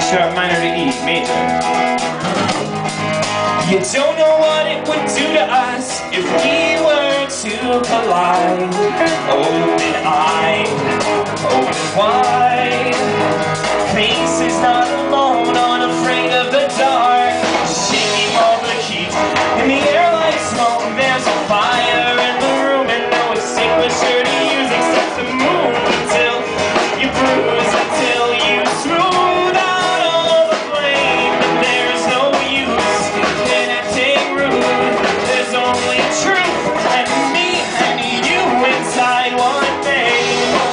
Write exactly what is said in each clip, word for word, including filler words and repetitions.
sharp, minor to E, major. You don't know what it would do to us if we were to collide. Open eye, open wide. Face is not alone, unafraid of the dark. Shaking all the heat in the air like smoke. There's a fire in the room and no extinguisher to use except to move until you bruise, until you smooth out all the blame. But there's no use in acting rude. There's only truth and me and you inside one thing.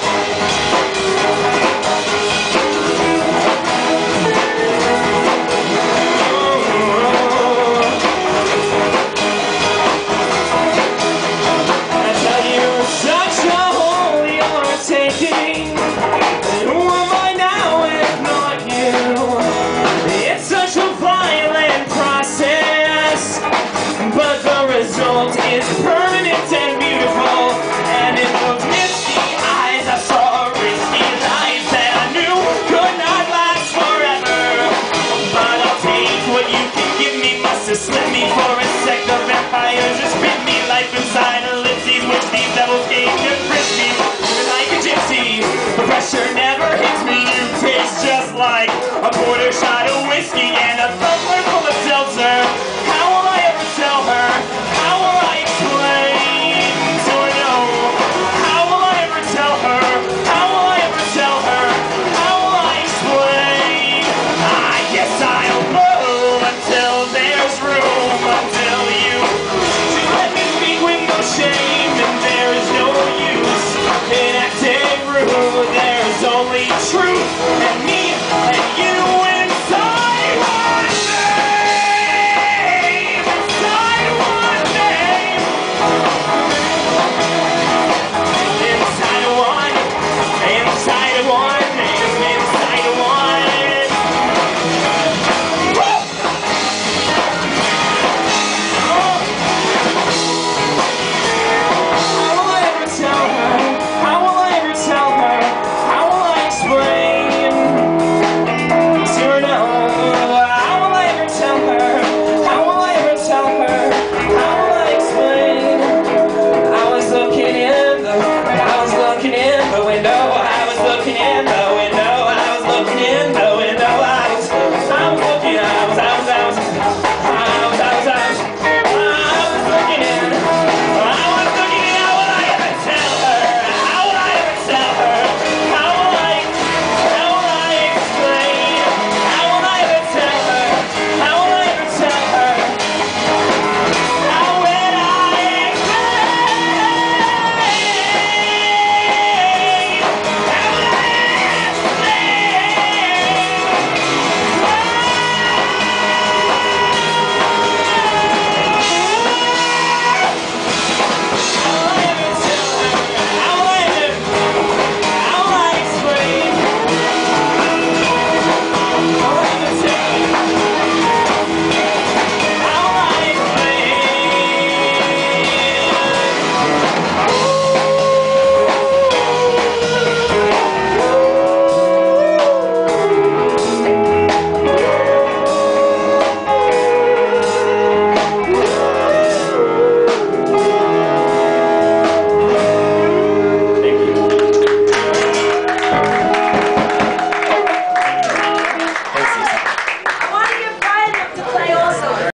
It's permanent and beautiful, and in those misty eyes I saw a risky life that I knew could not last forever. But I'll take what you can give me. Must have slipped me for a sec. The vampire just bit me, life inside ellipses, which these devils gave to frisbee. Like a gypsy, the pressure never hits me. You taste just like a quarter shot of whiskey and a tumbler full of seltzer. How will I ever tell her? How will I explain to her no? How will I ever tell her? How will I ever tell her? How will I explain? I guess I'll blow until there's room, until you to let me speak with no shame.